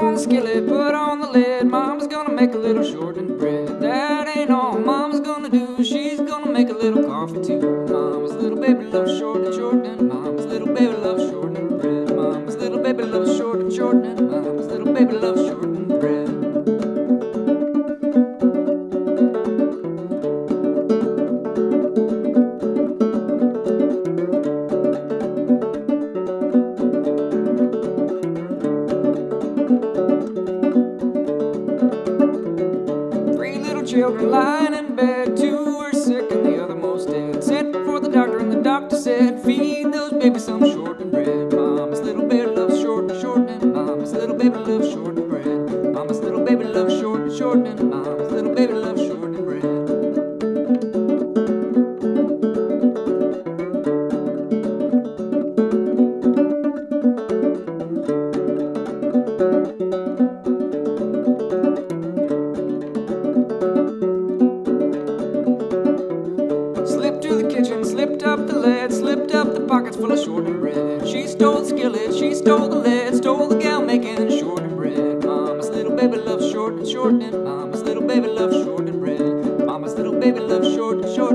on the skillet, put on the lid. Mama's gonna make a little shortened bread. That ain't all Mama's gonna do. She's gonna make a little coffee too. Mama's little baby loves shortening. Mama's little baby loves shortening bread. Mama's little baby loves shortening. Mama's little baby loves shortening bread. 3 little children lying in bed, 2 were sick and the other most dead. Sent for the doctor and the doctor said, feed those babies some shortened bread. Mama's little baby loves shortening. Mama's little baby loves shortened bread. Mama's little baby loves shortening. Mama's little baby loves shortened bread. Slipped to the kitchen, slipped up the lead, slipped up the pockets full of shortened bread. She stole the skillet, she stole the lead, stole the gal making shortened bread. Mama's little baby loves shortening. Mama's little baby loves shortened bread. Mama's little baby loves shortening.